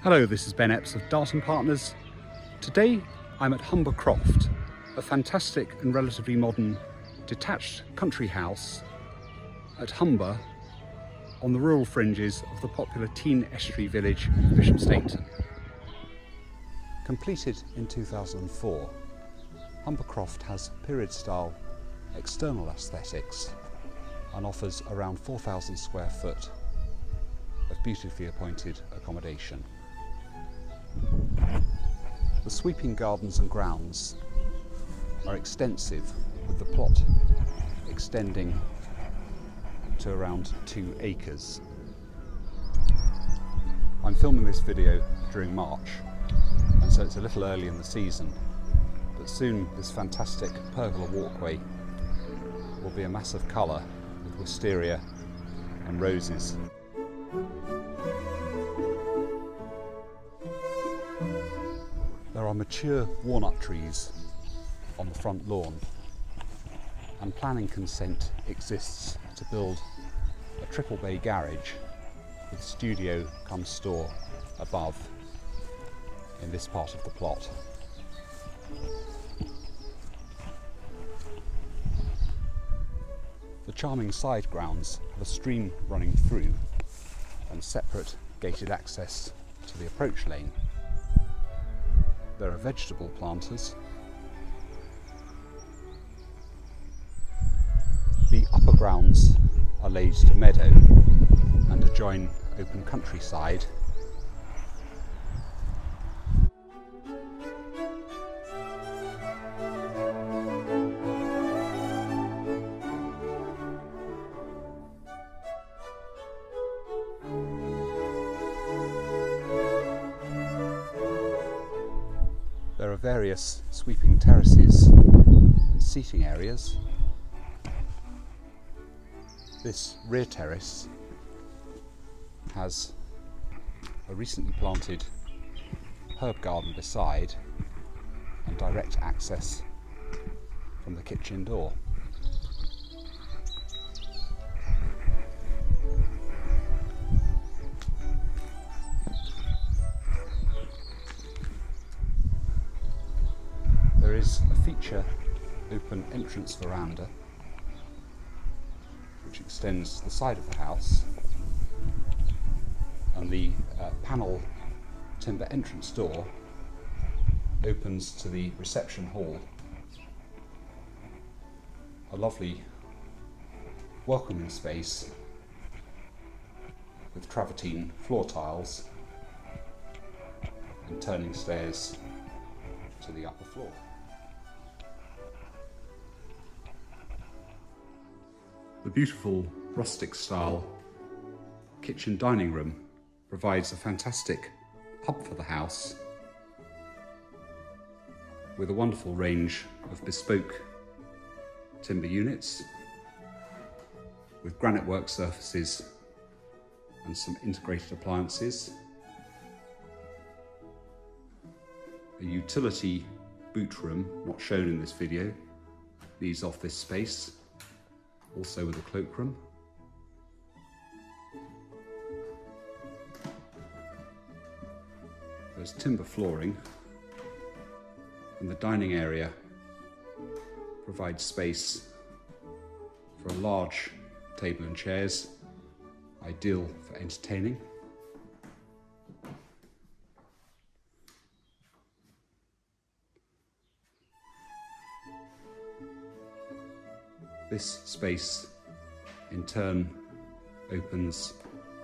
Hello, this is Ben Epps of Dart & Partners. Today I'm at Humber Croft, a fantastic and relatively modern detached country house at Humber on the rural fringes of the popular Tean estuary village of Bishopsteigton. Completed in 2004, Humber Croft has period-style external aesthetics and offers around 4,000 square foot of beautifully appointed accommodation. The sweeping gardens and grounds are extensive, with the plot extending to around 2 acres. I'm filming this video during March, and so it's a little early in the season, but soon this fantastic pergola walkway will be a mass of colour with wisteria and roses. There are mature walnut trees on the front lawn, and planning consent exists to build a triple bay garage with studio cum store above in this part of the plot. The charming side grounds have a stream running through and separate gated access to the approach lane. There are vegetable planters. The upper grounds are laid to meadow and adjoin open countryside. There are various sweeping terraces and seating areas. This rear terrace has a recently planted herb garden beside and direct access from the kitchen door. There is a feature open entrance veranda which extends to the side of the house, and the panel timber entrance door opens to the reception hall, a lovely welcoming space with travertine floor tiles and turning stairs to the upper floor. The beautiful rustic style kitchen dining room provides a fantastic hub for the house, with a wonderful range of bespoke timber units with granite work surfaces and some integrated appliances, a utility boot room not shown in this video leads off this space, also with a cloakroom. There's timber flooring, and the dining area provides space for a large table and chairs, ideal for entertaining. This space in turn opens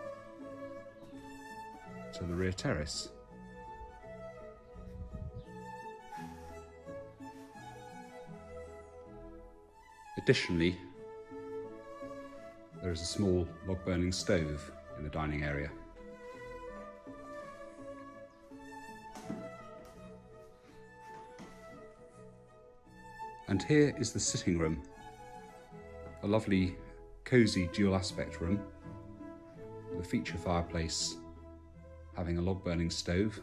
to the rear terrace. Additionally, there is a small log burning stove in the dining area. And here is the sitting room. A lovely, cosy dual aspect room with a feature fireplace having a log burning stove.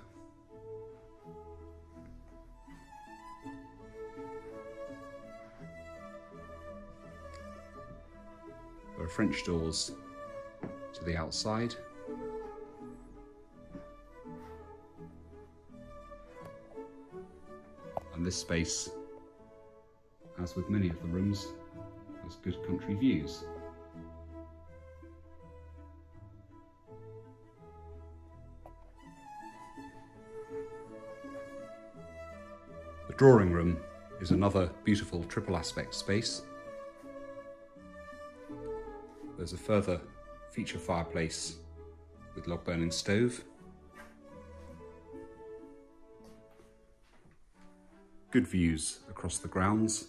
There are French doors to the outside, And this space, as with many of the rooms, has good country views. The drawing room is another beautiful triple aspect space. There's a further feature fireplace with log burning stove. Good views across the grounds.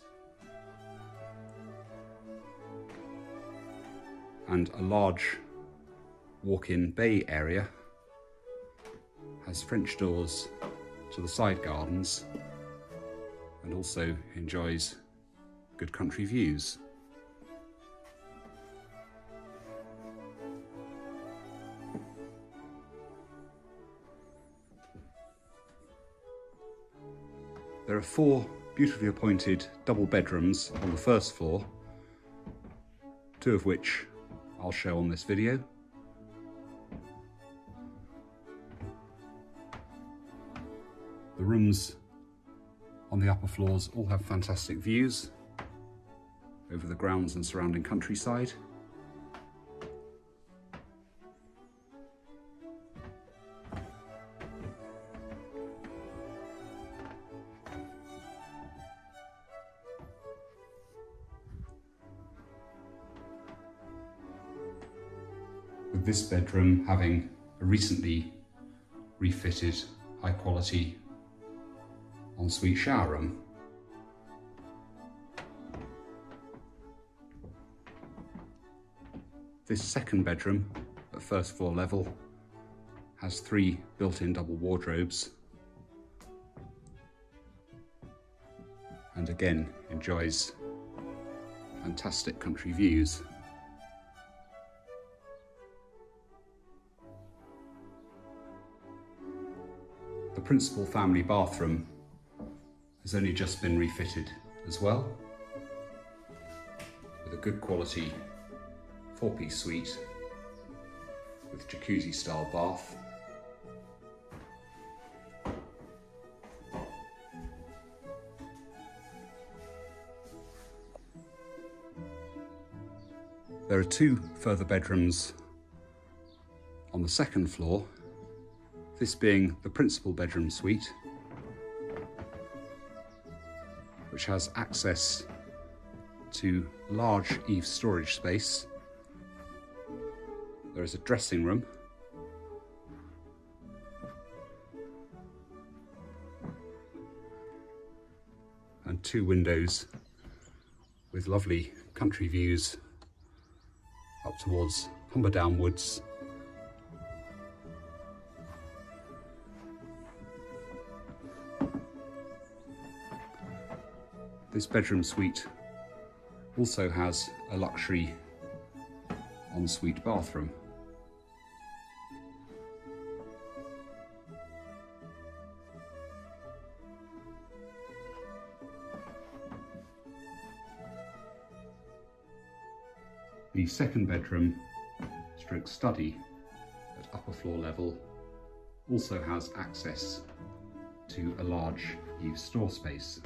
And a large walk-in bay area has French doors to the side gardens and also enjoys good country views. There are 4 beautifully appointed double bedrooms on the first floor, 2 of which I'll show on this video. The rooms on the upper floors all have fantastic views over the grounds and surrounding countryside. With this bedroom having a recently refitted high quality ensuite shower room. This second bedroom at first floor level has 3 built-in double wardrobes and again enjoys fantastic country views. The principal family bathroom has only just been refitted as well, with a good quality 4-piece suite with jacuzzi style bath. There are 2 further bedrooms on the second floor, this being the principal bedroom suite, which has access to large eave storage space. There is a dressing room, and 2 windows with lovely country views up towards Humber downwards. This bedroom suite also has a luxury ensuite bathroom. The second bedroom stroke study at upper floor level also has access to a large eave store space.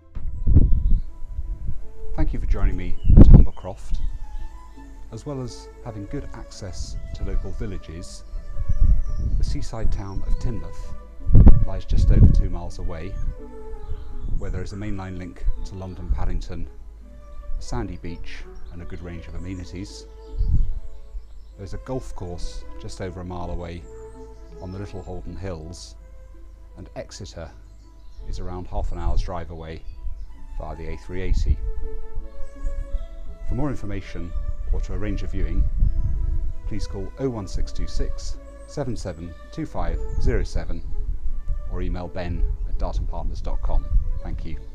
Thank you for joining me at Humber. As well as having good access to local villages, the seaside town of Teignmouth lies just over 2 miles away, where there is a mainline link to London Paddington, a sandy beach and a good range of amenities. There's a golf course just over 1 mile away on the Little Holden Hills, and Exeter is around half an hour's drive away via the A380. For more information or to arrange a viewing, please call 01626 772507 or email ben@dartonpartners.com. Thank you.